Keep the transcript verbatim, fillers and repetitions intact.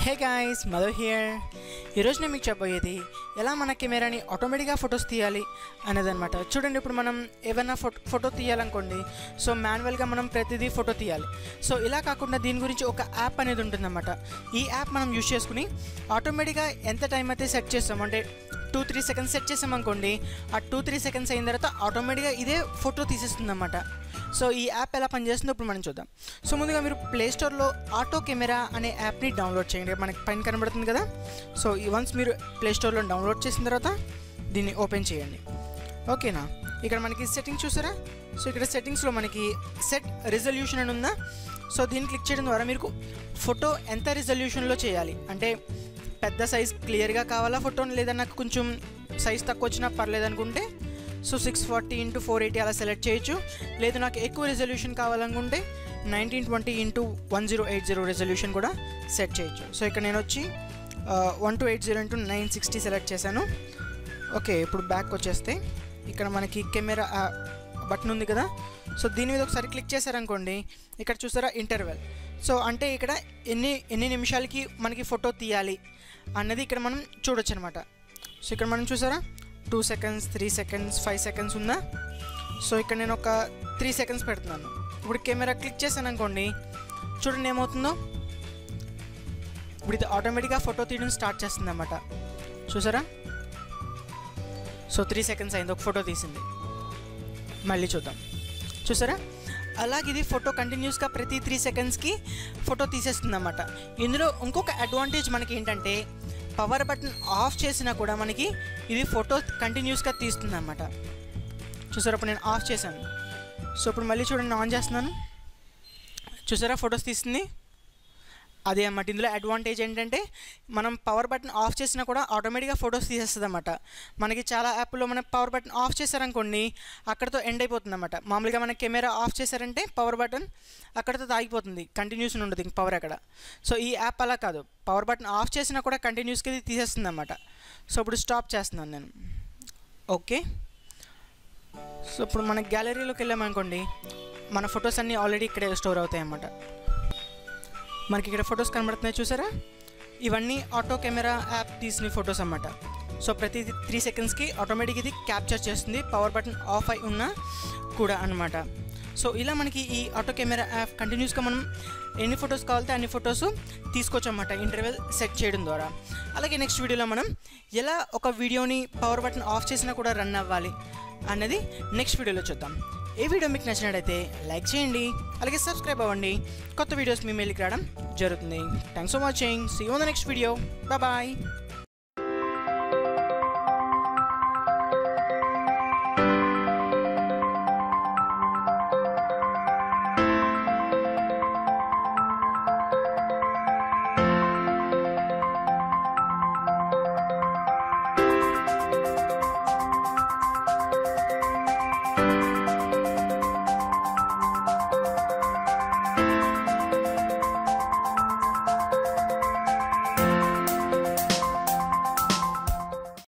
Hey guys, Madhu here. ఈరోజు నేను మీకు చెప్పబోయేది ఎలా మన కెమెరాని ఆటోమేటిక్గా ఫొటోస్ తీయాలి అనేదన్నమాట. చూడండి, ఇప్పుడు మనం ఏమైనా ఫోటో ఫోటో తీయాలనుకోండి, సో మాన్యువల్గా మనం ప్రతిదీ ఫోటో తీయాలి. సో ఇలా కాకుండా దీని గురించి ఒక యాప్ అనేది ఉంటుందన్నమాట. ఈ యాప్ మనం యూజ్ చేసుకుని ఆటోమేటిక్గా ఎంత టైం అయితే సెట్ చేస్తాం, అంటే టూ త్రీ సెకండ్స్ సెట్ చేసామనుకోండి, ఆ టూ త్రీ సెకండ్స్ అయిన తర్వాత ఆటోమేటిక్గా ఇదే ఫోటో తీసేస్తుంది అన్నమాట. సో ఈ యాప్ ఎలా పనిచేస్తుందో ఇప్పుడు మనం చూద్దాం. సో ముందుగా మీరు ప్లేస్టోర్లో ఆటో కెమెరా అనే యాప్ని డౌన్లోడ్ చేయండి. మనకి పైన కనబడుతుంది కదా. సో ఈ వన్స్ మీరు ప్లేస్టోర్లో డౌన్లోడ్ చేసిన తర్వాత దీన్ని ఓపెన్ చేయండి. ఓకేనా, ఇక్కడ మనకి సెట్టింగ్స్ చూసారా. సో ఇక్కడ సెట్టింగ్స్లో మనకి సెట్ రిజల్యూషన్ అని ఉందా. సో దీన్ని క్లిక్ చేయడం ద్వారా మీకు ఫోటో ఎంత రిజల్యూషన్లో చేయాలి, అంటే పెద్ద సైజ్ క్లియర్గా కావాలా ఫోటోని, లేదా నాకు కొంచెం సైజ్ తక్కువ వచ్చినా పర్లేదు అనుకుంటే so six forty into four eighty అలా సెలెక్ట్ చేయొచ్చు. లేదు నాకు ఎక్కువ రెజల్యూషన్ కావాలనుకుంటే nineteen twenty into one zero eight zero resolution కూడా సెట్ చేయొచ్చు. సో ఇక్కడ నేను వచ్చి one two eight zero into nine sixty select చేశాను. ఓకే, ఇప్పుడు బ్యాక్ వచ్చేస్తే ఇక్కడ మనకి కెమెరా బటన్ ఉంది కదా. సో దీని మీద ఒకసారి క్లిక్ చేశారనుకోండి, ఇక్కడ చూసారా ఇంటర్వెల్. సో అంటే ఇక్కడ ఎన్ని ఎన్ని నిమిషాలకి మనకి ఫోటో తీయాలి అన్నది ఇక్కడ మనం చూడొచ్చు అనమాట. సో ఇక్కడ మనం చూసారా two seconds three seconds five seconds ఉందా. సో ఇక్కడ నేను ఒక త్రీ సెకండ్స్ పెడుతున్నాను. ఇప్పుడు కెమెరా క్లిక్ చేశాను అనుకోండి, చూడండి ఏమవుతుందో. ఇప్పుడు ఇది ఆటోమేటిక్గా ఫోటో తీయడం స్టార్ట్ చేస్తుంది అన్నమాట. చూసారా, సో త్రీ సెకండ్స్ అయింది, ఒక ఫోటో తీసింది. మళ్ళీ చూద్దాం. చూసారా, అలాగే ఇది ఫోటో కంటిన్యూస్గా ప్రతి త్రీ సెకండ్స్కి ఫోటో తీసేస్తుంది అన్నమాట. ఇందులో ఇంకొక అడ్వాంటేజ్ మనకి ఏంటంటే పవర్ బటన్ ఆఫ్ చేసినా కూడా మనకి ఇది ఫోటో కంటిన్యూస్గా తీస్తుంది అన్నమాట. చూసారా, ఇప్పుడు నేను ఆఫ్ చేశాను. సో ఇప్పుడు మళ్ళీ చూడండి, ఆన్ చేస్తున్నాను. చూసారా, ఫొటోస్ తీస్తుంది. అదే అన్నమాట ఇందులో అడ్వాంటేజ్ ఏంటంటే మనం పవర్ బటన్ ఆఫ్ చేసినా కూడా ఆటోమేటిక్గా ఫొటోస్ తీసేస్తుంది అన్నమాట. మనకి చాలా యాప్లో మనం పవర్ బటన్ ఆఫ్ చేశారనుకోండి, అక్కడితో ఎండ్ అయిపోతుంది అన్నమాట. మామూలుగా మన కెమెరా ఆఫ్ చేశారంటే పవర్ బటన్ అక్కడితో ఆగిపోతుంది, కంటిన్యూస్ ఉండదు ఇంక పవర్ అక్కడ. సో ఈ యాప్ అలా కాదు, పవర్ బటన్ ఆఫ్ చేసినా కూడా కంటిన్యూస్గా ఇది తీసేస్తుంది అన్నమాట. సో ఇప్పుడు స్టాప్ చేస్తున్నాను నేను. ఓకే, సో ఇప్పుడు మన గ్యాలరీలోకి వెళ్ళామనుకోండి, మన ఫొటోస్ అన్నీ ఆల్రెడీ ఇక్కడే స్టోర్ అవుతాయి అన్నమాట. మనకి ఇక్కడ ఫొటోస్ కనబడుతున్నాయి చూసారా, ఇవన్నీ ఆటో కెమెరా యాప్ తీసిన ఫొటోస్ అన్నమాట. సో ప్రతి త్రీ సెకండ్స్కి ఆటోమేటిక్ ఇది క్యాప్చర్ చేస్తుంది, పవర్ బటన్ ఆఫ్ అయి ఉన్నా కూడా అనమాట. సో ఇలా మనకి ఈ ఆటో కెమెరా యాప్ కంటిన్యూస్గా మనం ఎన్ని ఫొటోస్ కావాలితే అన్ని ఫొటోస్ తీసుకోవచ్చు అన్నమాట, ఇంటర్వెల్ సెట్ చేయడం ద్వారా. అలాగే నెక్స్ట్ వీడియోలో మనం ఎలా ఒక వీడియోని పవర్ బటన్ ఆఫ్ చేసినా కూడా రన్ అవ్వాలి అన్నది నెక్స్ట్ వీడియోలో చూద్దాం. ఈ వీడియో మీకు నచ్చినట్టయితే లైక్ చేయండి, అలాగే సబ్స్క్రైబ్ అవ్వండి. కొత్త వీడియోస్ మీ మెయిల్కి రావడం జరుగుతుంది. Thanks for watching. See you on the next video. Bye bye.